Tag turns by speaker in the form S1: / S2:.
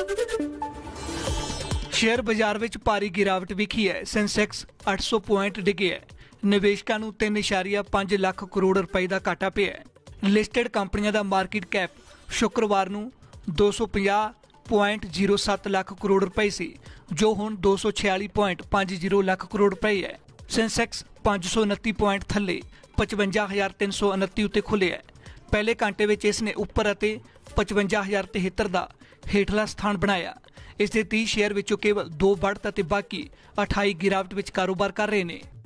S1: Share बाजार विच भारी गिरावट विखी है। सेंसैक्स 800 पॉइंट डिगे है। निवेशकों नूं 3.5 लाख करोड़ रुपए का घाटा पिया है। लिस्टेड कंपनियों का मार्केट कैप शुक्रवार नूं 250.07 लाख करोड़ रुपए सी, जो हुण 246.50 लाख करोड़ रुपए है। सेंसैक्स 529 पॉइंट थले 55,329 उत्ते खुले है। पहले घंटे में इसने उपर 55,073 का हेठला स्थान बनाया। इसके 30 शेयर विचों केवल 2 बढ़त ते बाकी 28 गिरावट विच कारोबार कर रहे हैं।